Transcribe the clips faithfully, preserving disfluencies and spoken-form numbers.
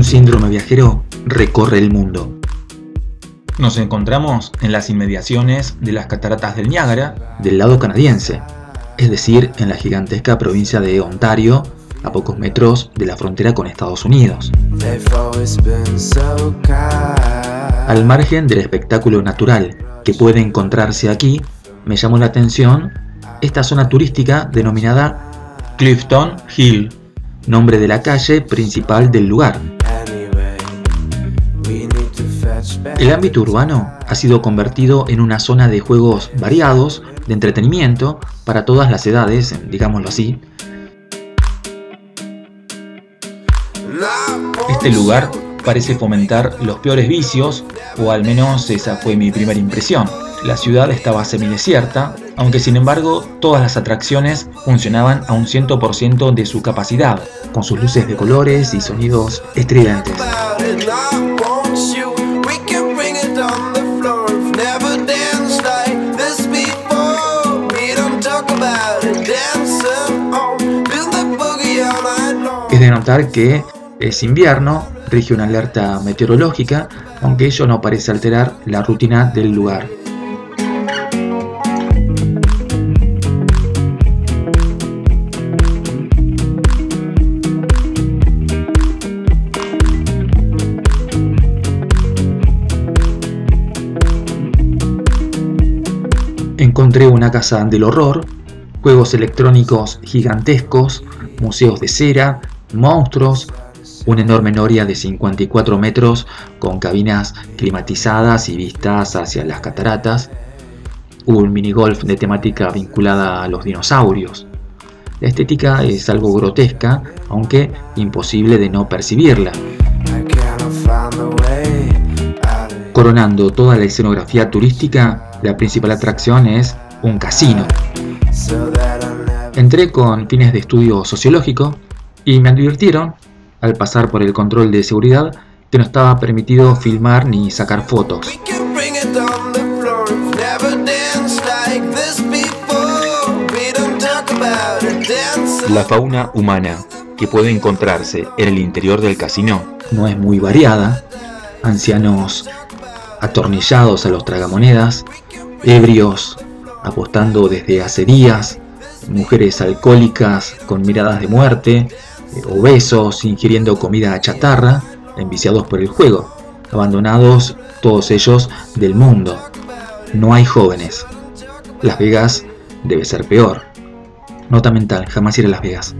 síndrome viajero recorre el mundo. Nos encontramos en las inmediaciones de las cataratas del Niágara, del lado canadiense, es decir, en la gigantesca provincia de Ontario, a pocos metros de la frontera con Estados Unidos. Al margen del espectáculo natural que puede encontrarse aquí, me llamó la atención esta zona turística denominada Clifton Hill, nombre de la calle principal del lugar. El ámbito urbano ha sido convertido en una zona de juegos variados, de entretenimiento para todas las edades, digámoslo así. Este lugar parece fomentar los peores vicios, o al menos esa fue mi primera impresión. La ciudad estaba semidesierta, aunque sin embargo todas las atracciones funcionaban a un cien por ciento de su capacidad, con sus luces de colores y sonidos estridentes. Es de notar que es invierno, rige una alerta meteorológica, aunque ello no parece alterar la rutina del lugar. Encontré una casa del horror, juegos electrónicos gigantescos, museos de cera, monstruos, una enorme noria de cincuenta y cuatro metros con cabinas climatizadas y vistas hacia las cataratas, un minigolf de temática vinculada a los dinosaurios. La estética es algo grotesca, aunque imposible de no percibirla. Coronando toda la escenografía turística, la principal atracción es un casino. Entré con fines de estudio sociológico y me advirtieron, al pasar por el control de seguridad, que no estaba permitido filmar ni sacar fotos. La fauna humana que puede encontrarse en el interior del casino no es muy variada. Ancianos atornillados a los tragamonedas, ebrios apostando desde hace días, mujeres alcohólicas con miradas de muerte, obesos ingiriendo comida chatarra, enviciados por el juego, abandonados todos ellos del mundo. No hay jóvenes. Las Vegas debe ser peor. Nota mental, jamás ir a Las Vegas.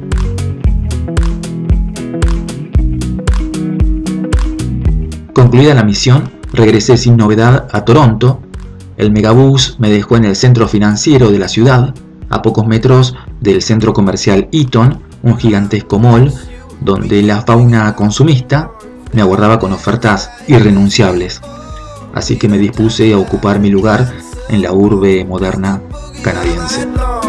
Concluida la misión, regresé sin novedad a Toronto. El megabús me dejó en el centro financiero de la ciudad, a pocos metros del centro comercial Eaton, un gigantesco mall donde la fauna consumista me aguardaba con ofertas irrenunciables. Así que me dispuse a ocupar mi lugar en la urbe moderna canadiense.